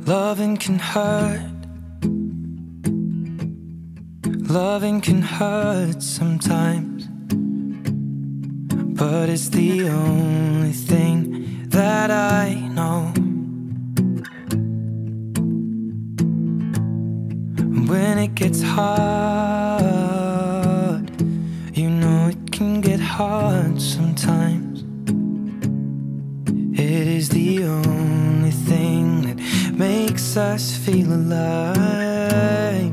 Loving can hurt. Loving can hurt sometimes, but it's the only thing that I know. When it gets hard, you know it can get hard sometimes. It is the only thing that makes us feel alive.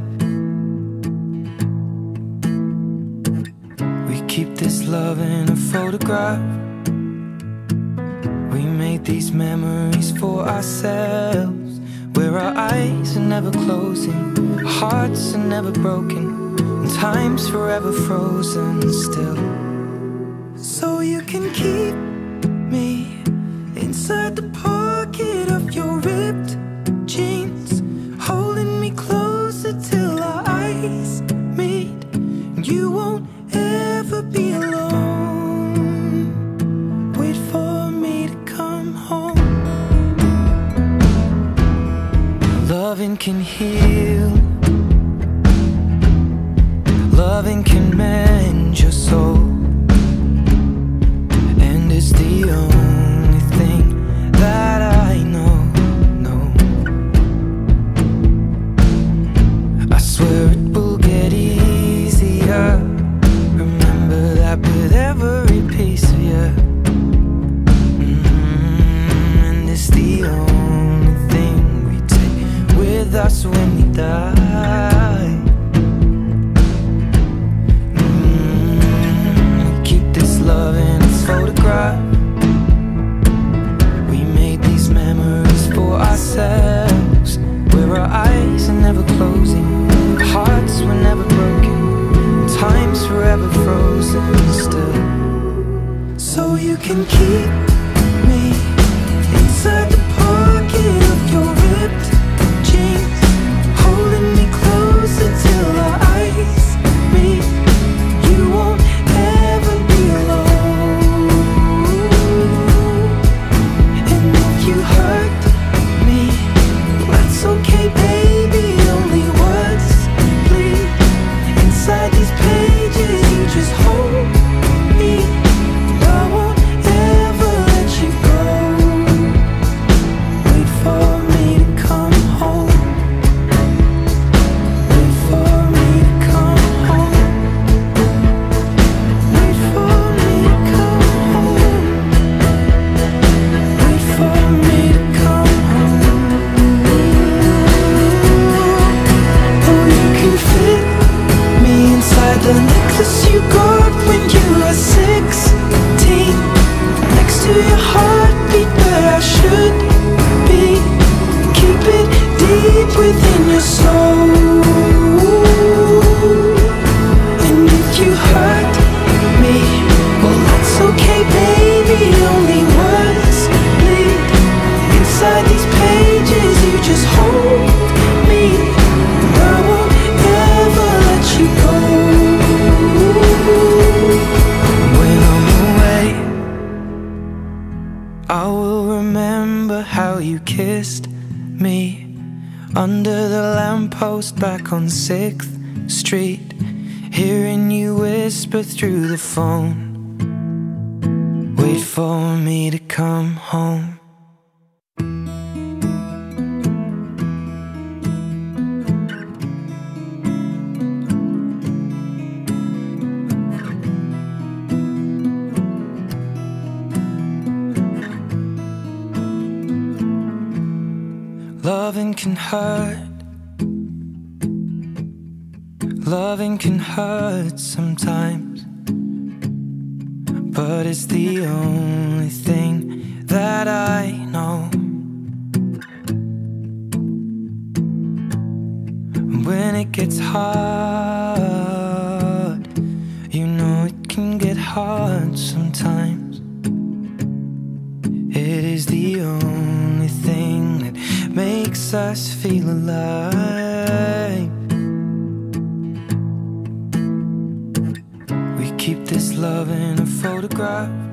We keep this love in a photograph. We made these memories for ourselves, where our eyes are never closing, our hearts are never broken, and time's forever frozen still. So you can keep me inside the pocket of your ripped jeans, holding me closer till our eyes meet. You won't ever be alone. Wait for me to come home. Loving can heal. Loving can mend your soul, and it's the only thing that I know. I swear it will get easier. Remember that with every piece of you. And it's the only thing we take with us when we die. We keep this love in its photograph. We made these memories for ourselves, where our eyes are never closing, our hearts were never broken, time's forever frozen still. So you can keep me inside the pocket of your ripped jeans, holding me closer till our eyes meet. You won't ever be alone. And if you hurt me, that's okay, baby. Only words bleed inside these pages. You just hold me. I won't ever let you go. Wait for me to come home. Wait for me to come home. Wait for me to come home. Wait for me to come home. Oh, you can fit me inside the necklace you got when you were 16, next to your heartbeat where I should be. Keep it deep within your soul. And if you hurt me, well, that's okay, baby. Only words bleed inside these pages. You just hold me. I won't ever let you go. When I'm away, I will remember how you kissed me under the lamppost back on 6th Street, hearing you whisper through the phone, wait for me to come home. Loving can hurt. Loving can hurt sometimes, but it's the only thing that I know. When it gets hard, you know it can get hard sometimes. It is the only thing that makes us feel alive. We keep this love in a photograph.